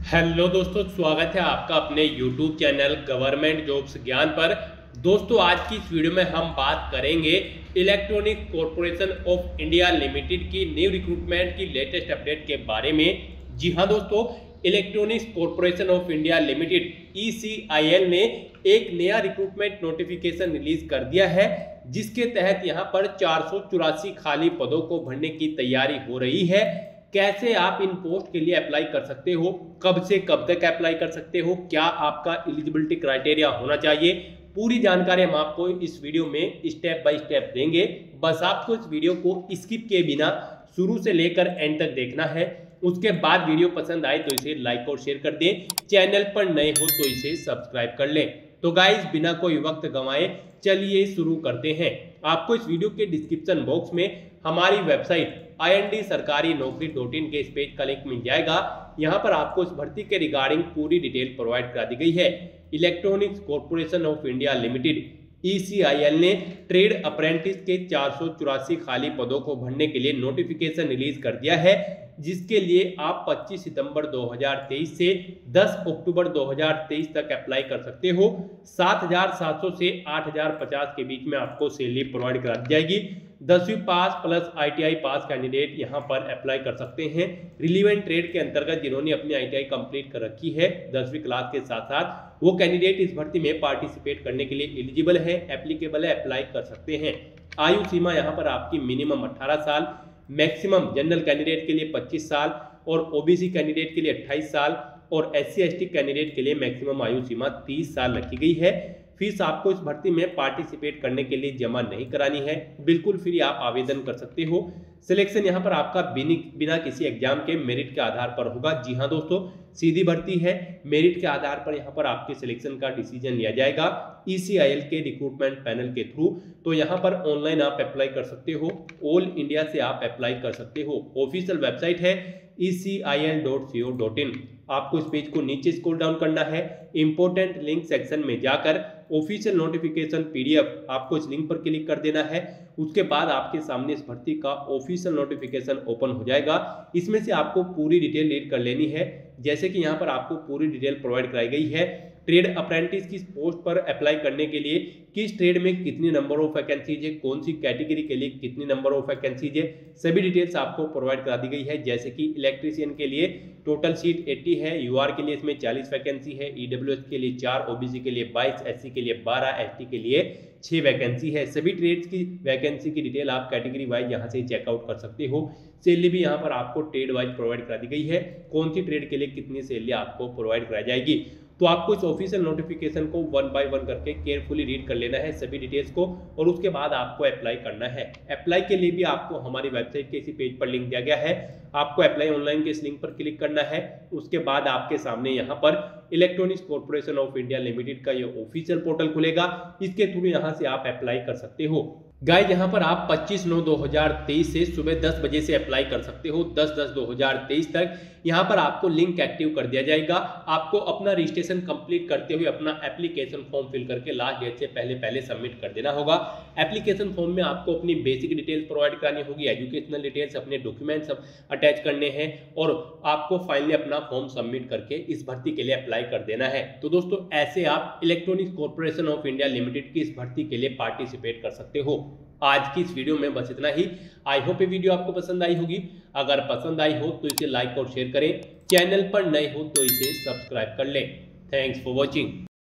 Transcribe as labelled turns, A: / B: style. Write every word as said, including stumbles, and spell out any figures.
A: Hello दोस्तों, स्वागत है आपका अपने यूट्यूब चैनल गवर्नमेंट जॉब्स ज्ञान पर। दोस्तों, आज की इस वीडियो में हम बात करेंगे electronic corporation of India limited की न्यू रिक्रूटमेंट की लेटेस्ट अपडेट के बारे में। जी हां दोस्तों, electronics corporation of India limited E C I L ने एक नया रिक्रूटमेंट नोटिफिकेशन रिलीज कर दिया है, जिसके तहत यहां पर चार सौ चौरासी खाली पदों को भरने की तैयारी हो रही है। कैसे आप इन पोस्ट के लिए अप्लाई कर सकते हो, कब से कब तक अप्लाई कर सकते हो, क्या आपका एलिजिबिलिटी क्राइटेरिया होना चाहिए, पूरी जानकारी हम आपको इस वीडियो में स्टेप बाय स्टेप देंगे। बस आपको इस वीडियो को स्किप किए बिना शुरू से लेकर एंड तक देखना है। उसके बाद वीडियो पसंद आए तो इसे लाइक और शेयर कर दें, चैनल पर नए हो तो इसे सब्सक्राइब कर लें। तो गाइस, बिना कोई वक्त गंवाए चलिए शुरू करते हैं। आपको इस वीडियो के डिस्क्रिप्शन बॉक्स में हमारी वेबसाइट आई एन डी सरकारी नौकरी डॉट इन के इस पेज का लिंक मिल जाएगा। यहाँ पर आपको इस भर्ती के रिगार्डिंग पूरी डिटेल प्रोवाइड करा दी गई है। Electronics corporation of India limited E C I L ने ट्रेड अप्रेंटिस के चार सौ चौरासी खाली पदों को भरने के लिए नोटिफिकेशन रिलीज कर दिया है, जिसके लिए आप पच्चीस सितंबर दो हज़ार तेईस से दस अक्टूबर दो हज़ार तेईस तक अप्लाई कर सकते हो। सात हज़ार सात सौ से आठ हज़ार पचास के बीच में आपको सैलरी प्रोवाइड करा दी जाएगी। दसवीं pass plus I T I pass candidate यहां पर अप्लाई कर सकते हैं। रिलीवेंट ट्रेड के अंतर्गत जिन्होंने अपनी आई टी आई कंप्लीट कर रखी है दसवीं क्लास के साथ साथ, वो कैंडिडेट इस भर्ती में पार्टिसिपेट करने के लिए एलिजिबल है, एप्लीकेबल है, अप्लाई कर सकते हैं। आयु सीमा यहाँ पर आपकी मिनिमम अठारह साल, मैक्सिमम जनरल कैंडिडेट के लिए पच्चीस साल और ओ बी सी कैंडिडेट के लिए अट्ठाईस साल और S C S T candidate के लिए मैक्सिमम आयु सीमा तीस साल रखी गई है। फीस आपको इस भर्ती में पार्टिसिपेट करने के लिए जमा नहीं करानी है, बिल्कुल फ्री आप आवेदन कर सकते हो। सिलेक्शन यहाँ पर आपका बिना किसी एग्जाम के मेरिट के आधार पर होगा। जी हाँ दोस्तों, सीधी भर्ती है, मेरिट के आधार पर यहाँ पर आपके सिलेक्शन का डिसीजन लिया जाएगा ई सी आई एल के रिक्रूटमेंट पैनल के थ्रू। तो यहाँ पर ऑनलाइन आप अप्लाई कर सकते हो, ऑल इंडिया से आप अप्लाई कर सकते हो। ऑफिशियल वेबसाइट है E C I L dot C O dot in. आपको इस पेज को नीचे स्क्रॉल डाउन करना है, इंपॉर्टेंट लिंक सेक्शन में जाकर official notification P D F आपको इस लिंक पर क्लिक कर देना है। उसके बाद आपके सामने इस भर्ती का ऑफिशियल नोटिफिकेशन ओपन हो जाएगा। इसमें से आपको पूरी डिटेल रीड कर लेनी है, जैसे कि यहाँ पर आपको पूरी डिटेल प्रोवाइड कराई गई है। ट्रेड अप्रेंटिस की पोस्ट पर अप्लाई करने के लिए किस ट्रेड में कितनी नंबर ऑफ वैकेंसीज है, कौन सी कैटेगरी के लिए कितनी नंबर ऑफ वैकेंसीज है, सभी डिटेल्स आपको प्रोवाइड करा दी गई है। जैसे कि इलेक्ट्रीशियन के लिए टोटल सीट अस्सी है, यू आर के लिए इसमें चालीस वैकेंसी है, ई डब्ल्यू एस के लिए चार, ओ बी सी के लिए बाईस, एस सी के लिए बारह, एस टी के लिए छह वैकेंसी है। सभी ट्रेड्स की वैकेंसी की डिटेल आप कैटेगरी वाइज यहाँ से चेकआउट कर सकते हो। सैलरी भी यहाँ पर आपको ट्रेड वाइज प्रोवाइड करा दी गई है, कौन सी ट्रेड के लिए कितनी सैलरी आपको प्रोवाइड कराई जाएगी। तो आपको इस ऑफिशियल नोटिफिकेशन को वन बाय वन करके केयरफुली रीड कर लेना है सभी डिटेल्स को, और उसके बाद आपको अप्लाई करना है। अप्लाई के लिए भी आपको हमारी वेबसाइट के इसी पेज पर लिंक दिया गया है, आपको अप्लाई ऑनलाइन के इस लिंक पर क्लिक करना है। उसके बाद आपके सामने यहाँ पर electronics corporation of India limited का ये ऑफिशियल पोर्टल खुलेगा, इसके थ्रू यहाँ से आप अप्लाई कर सकते हो। गाइस, यहाँ पर आप पच्चीस नौ दो हज़ार तेईस से सुबह दस बजे से अप्लाई कर सकते हो, दस दस दो हज़ार तेईस तक। यहाँ पर आपको लिंक एक्टिव कर दिया जाएगा। आपको अपना रजिस्ट्रेशन कंप्लीट करते हुए अपना एप्लीकेशन फॉर्म फिल करके लास्ट डेट से पहले पहले सबमिट कर देना होगा। एप्लीकेशन फॉर्म में आपको अपनी बेसिक डिटेल्स प्रोवाइड करानी होगी, एजुकेशनल डिटेल्स, अपने डॉक्यूमेंट्स अटैच करने हैं, और आपको फाइनली अपना फॉर्म सबमिट करके इस भर्ती के लिए अप्लाई कर देना है। तो दोस्तों, ऐसे आप electronics corporation of India limited की इस भर्ती के लिए पार्टिसिपेट कर सकते हो। आज की इस वीडियो में बस इतना ही। आई होप ये वीडियो आपको पसंद आई होगी। अगर पसंद आई हो तो इसे लाइक और शेयर करें, चैनल पर नए हो तो इसे सब्सक्राइब कर लें। Thanks for watching.